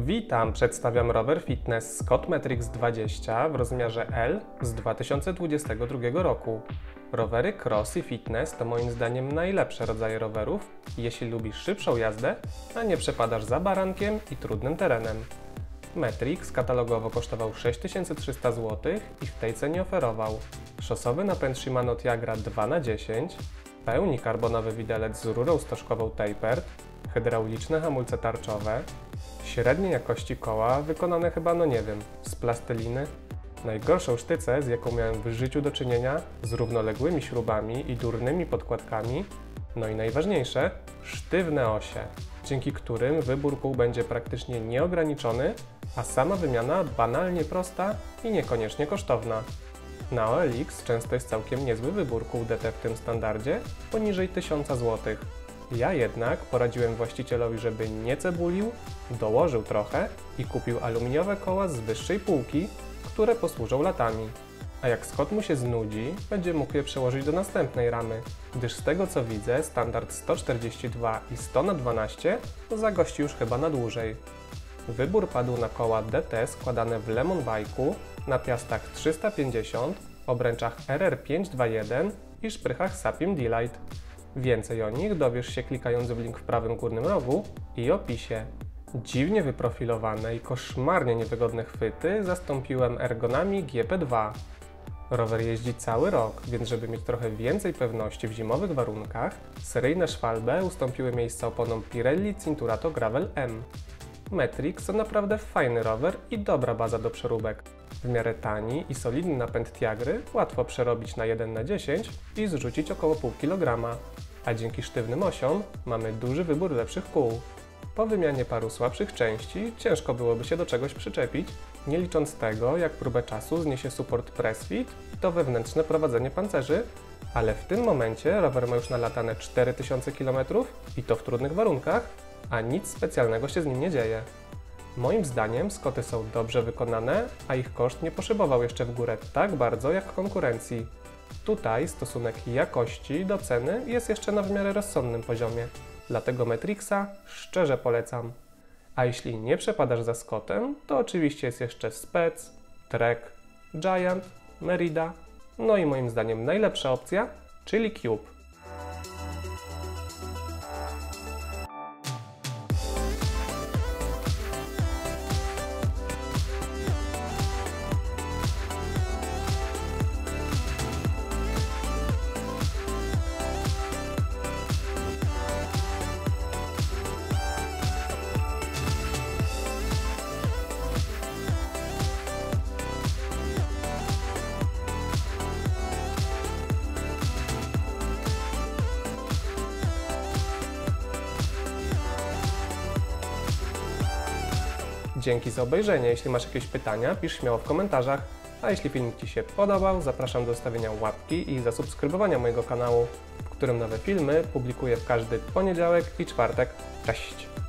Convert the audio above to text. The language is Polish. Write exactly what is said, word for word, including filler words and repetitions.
Witam, przedstawiam rower fitness Scott Metrix dwadzieścia w rozmiarze L z dwa tysiące dwudziestego drugiego roku. Rowery cross i fitness to moim zdaniem najlepsze rodzaje rowerów, jeśli lubisz szybszą jazdę, a nie przepadasz za barankiem i trudnym terenem. Metrix katalogowo kosztował sześć tysięcy trzysta złotych i w tej cenie oferował szosowy napęd Shimano Tiagra dwa na dziesięć, pełni karbonowy widelec z rurą stożkową tapered, hydrauliczne hamulce tarczowe, średniej jakości koła wykonane chyba, no nie wiem, z plasteliny, najgorszą sztycę, z jaką miałem w życiu do czynienia, z równoległymi śrubami i durnymi podkładkami, no i najważniejsze, sztywne osie, dzięki którym wybór kół będzie praktycznie nieograniczony, a sama wymiana banalnie prosta i niekoniecznie kosztowna. Na O L X często jest całkiem niezły wybór kół D T w tym standardzie, poniżej tysiąca złotych. Ja jednak poradziłem właścicielowi, żeby nie cebulił, dołożył trochę i kupił aluminiowe koła z wyższej półki, które posłużą latami. A jak Scott mu się znudzi, będzie mógł je przełożyć do następnej ramy, gdyż z tego co widzę, standard sto czterdzieści dwa i sto na dwanaście zagości już chyba na dłużej. Wybór padł na koła D T składane w Lemon Bike'u, na piastach trzysta pięćdziesiąt, obręczach R R pięć dwa jeden i szprychach Sapim D-Lite. Więcej o nich dowiesz się klikając w link w prawym górnym rogu i opisie. Dziwnie wyprofilowane i koszmarnie niewygodne chwyty zastąpiłem ergonami G P dwa. Rower jeździ cały rok, więc żeby mieć trochę więcej pewności w zimowych warunkach, seryjne Schwalbe ustąpiły miejsca oponom Pirelli Cinturato Gravel M. Metrix to naprawdę fajny rower i dobra baza do przeróbek. W miarę tani i solidny napęd Tiagry łatwo przerobić na jeden na dziesięć i zrzucić około pół kilograma, a dzięki sztywnym osiom mamy duży wybór lepszych kół. Po wymianie paru słabszych części ciężko byłoby się do czegoś przyczepić, nie licząc tego, jak próbę czasu zniesie support PressFit i to wewnętrzne prowadzenie pancerzy, ale w tym momencie rower ma już nalatane cztery tysiące kilometrów i to w trudnych warunkach, a nic specjalnego się z nim nie dzieje. Moim zdaniem Scotty są dobrze wykonane, a ich koszt nie poszybował jeszcze w górę tak bardzo jak konkurencji. Tutaj stosunek jakości do ceny jest jeszcze na w miarę rozsądnym poziomie, dlatego Metrixa szczerze polecam. A jeśli nie przepadasz za Scottem, to oczywiście jest jeszcze Spec, Trek, Giant, Merida, no i moim zdaniem najlepsza opcja, czyli Cube. Dzięki za obejrzenie. Jeśli masz jakieś pytania, pisz śmiało w komentarzach. A jeśli filmik Ci się podobał, zapraszam do zostawienia łapki i zasubskrybowania mojego kanału, w którym nowe filmy publikuję w każdy poniedziałek i czwartek. Cześć!